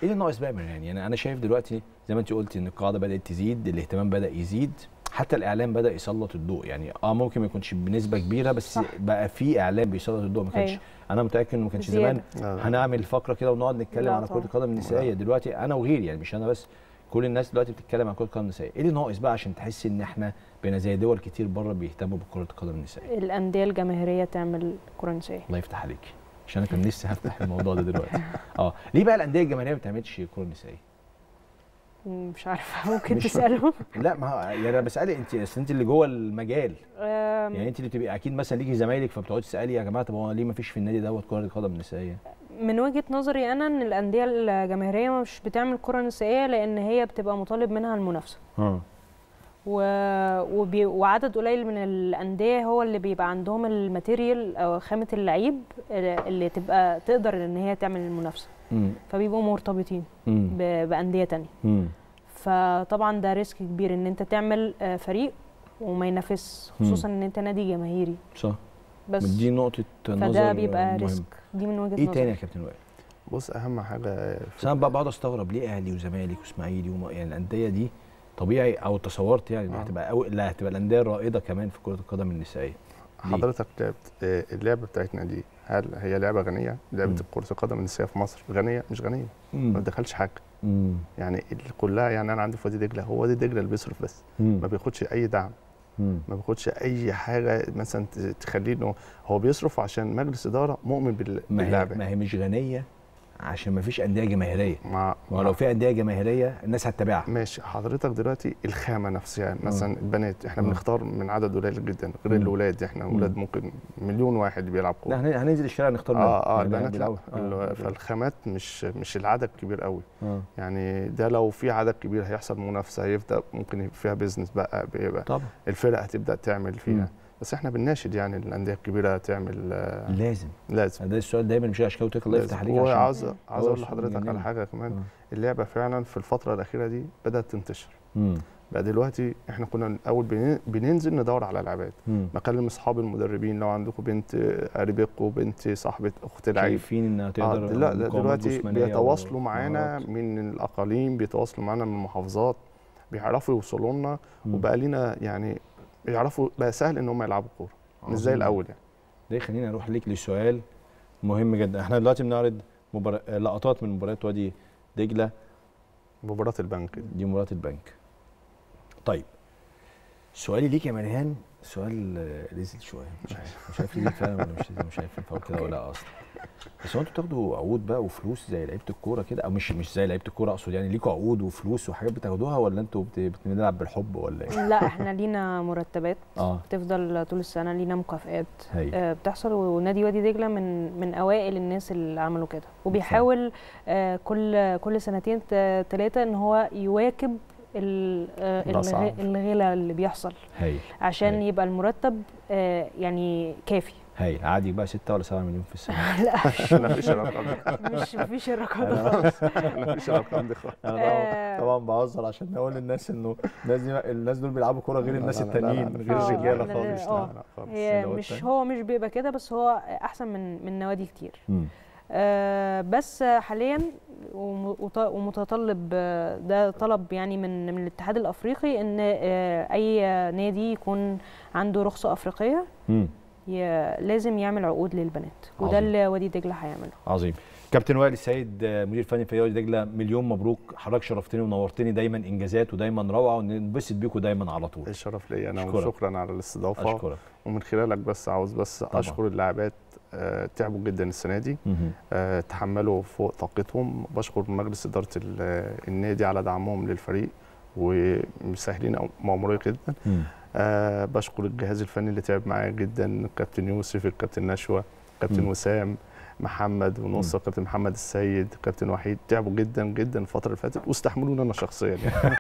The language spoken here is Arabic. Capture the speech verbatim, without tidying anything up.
ايه اللي ناقص بقى من يعني؟ يعني انا شايف دلوقتي زي ما انت قلتي ان القاعده بدات تزيد، الاهتمام بدا يزيد، حتى الاعلام بدا يسلط الضوء. يعني اه ممكن ما يكونش بنسبه كبيره بس صح. بقى في اعلام بيسلط الضوء. ما كانش أيوه. انا متاكد انه ما كانش زمان هنعمل فقره كده ونقعد نتكلم على كره القدم النسائيه. دلوقتي انا وغيري يعني مش انا بس، كل الناس دلوقتي بتتكلم عن كره القدم النسائيه. ايه اللي ناقص بقى عشان تحسي ان احنا بقينا زي دول كتير بره بيهتموا بكره القدم النسائيه؟ الانديه الجماهيريه تعمل كره نسائيه. الله يفتح عليكي، عشان انا كان نفسي هفتح الموضوع ده دلوقتي. اه ليه بقى الانديه الجماهيريه ما بتعملش كره نسائيه؟ مش عارفه، ممكن تساله. لا ما يعني انا بسالك انت، اصل انت اللي جوه المجال، يعني انت اللي بتبقي اكيد مثلا ليكي زمايلك فبتقعدي تسالي يا جماعه طب هو ليه ما فيش في النادي دوت كره قدم نسائيه؟ من وجهه نظري انا ان الانديه الجماهيريه مش بتعمل كره نسائيه لان هي بتبقى مطالب منها المنافسه. اه و... وبي... وعدد قليل من الانديه هو اللي بيبقى عندهم الماتيريال او خامه اللعيب اللي تبقى تقدر ان هي تعمل المنافسه. مم. فبيبقوا مرتبطين ب... بانديه ثانيه. فطبعا ده ريسك كبير ان انت تعمل فريق وما ينافس، خصوصا مم. ان انت نادي جماهيري. صح. بس دي نقطه نظر فده بيبقى مهم. ريسك. دي من وجهه نظري. ايه نظر. تاني يا كابتن وائل؟ بص اهم حاجه بس انا بقعد استغرب ليه اهلي وزمالك واسماعيلي وما يعني الانديه دي طبيعي او تصورت يعني انها هتبقى أو لا هتبقى الانديه الرائده كمان في كره القدم النسائيه. حضرتك لعبت اللعبه بتاعتنا دي هل هي لعبه غنيه؟ لعبه كره القدم النسائيه في مصر غنيه؟ مش غنيه. مم. ما بتدخلش حاجه. مم. يعني كلها يعني انا عندي في وادي دجله، هو وادي دجله اللي بيصرف بس. مم. ما بياخدش اي دعم. مم. ما بياخدش اي حاجه مثلا تخليه انه هو بيصرف عشان مجلس اداره مؤمن باللعبه. ما هي مش غنيه عشان ما فيش انديه جماهيريه. ما ولو في انديه جماهيريه الناس هتتابعها. ماشي. حضرتك دلوقتي الخامه نفسها يعني مثلا البنات احنا بنختار من عدد قليل جدا غير الاولاد. احنا اولاد ممكن مليون واحد بيلعب كوره. لا هننزل الشارع نختار اه اه البنات لا. آه فالخامات مش مش العدد كبير قوي. آه. يعني ده لو في عدد كبير هيحصل منافسه، هيبدا ممكن يبقى فيها بيزنس بقى بيبقى طبعا الفرق هتبدا تعمل فيها. مم. بس احنا بنناشد يعني الانديه الكبيره تعمل لازم لازم ده السؤال دايما مش اشكاوتك الله يفتح عليك. عاوز عاوز اقول لحضرتك على حاجه كمان. مم. اللعبه فعلا في الفتره الاخيره دي بدات تنتشر. مم. بقى دلوقتي احنا كنا الاول بننزل ندور على لعبات، بكلم اصحاب المدربين لو عندكم بنت قريبتكم بنت صاحبه اخت لعيب شايفين انها تقدر. آه لا دلوقتي بيتواصلوا معانا من الاقاليم، بيتواصلوا معانا من المحافظات، بيعرفوا يوصلوا لنا. وبقى لنا يعني يعرفوا بقى سهل ان هم يلعبوا كوره مش زي الاول يعني. ده يخليني اروح ليك لسؤال مهم جدا. احنا دلوقتي بنعرض مبار... لقطات من مباريات وادي دجله. مباراه البنك دي مباراه البنك. طيب سؤالي ليك يا مريهان سؤال ريزل شويه، مش عارف مش عارف ليك فعلا ولا مش مش عارف ينفع كده ولا لا اصلا. بس هو انتوا بتاخدوا عقود بقى وفلوس زي لعيبه الكوره كده، او مش مش زي لعيبه الكوره اقصد، يعني ليكوا عقود وفلوس وحاجات بتاخدوها ولا انتوا بنلعب بالحب ولا ايه؟ لا احنا لينا مرتبات آه. بتفضل طول السنه، لينا مكافآت آه بتحصل. ونادي وادي دجله من من اوائل الناس اللي عملوا كده، وبيحاول آه كل كل سنتين ثلاثه ان هو يواكب الغلا اللي بيحصل هي. عشان هي. يبقى المرتب آه يعني كافي. هاي عادي بقى ستة ولا سبعة مليون في السنة؟ لا مفيش الرقم ده. مش مفيش الرقم ده خالص. مفيش الرقم ده خالص. انا طبعا بهزر عشان نقول للناس انه الناس دي الناس دول بيلعبوا كورة غير الناس التانيين غير الرجالة خالص. لا هي مش هو مش بيبقى كده، بس هو احسن من من نوادي كتير. آه بس حاليا ومتطلب ده طلب يعني من من الاتحاد الافريقي ان آه اي نادي يكون عنده رخصه افريقيه م. لازم يعمل عقود للبنات، وده اللي وادي دجله هيعمله. عظيم. كابتن وائل السيد مدير فني في وادي دجله، مليون مبروك، حضرتك شرفتني ونورتني، دايما انجازات ودايما روعه وننبسط بيكم دايما على طول. الشرف ليا انا، وشكرا على الاستضافه. اشكرك. ومن خلالك بس عاوز بس طبعا. اشكر اللاعبات آه تعبوا جدا السنه دي، آه تحملوا فوق طاقتهم. بشكر مجلس اداره النادي على دعمهم للفريق ومسهلين مأموريه جدا. آه بشكر الجهاز الفني اللي تعب معايا جدا، الكابتن يوسف، الكابتن نشوى، الكابتن وسام، محمد ونصر، الكابتن محمد السيد، الكابتن وحيد، تعبوا جدا جدا الفتره اللي فاتت واستحملوني انا شخصيا يعني.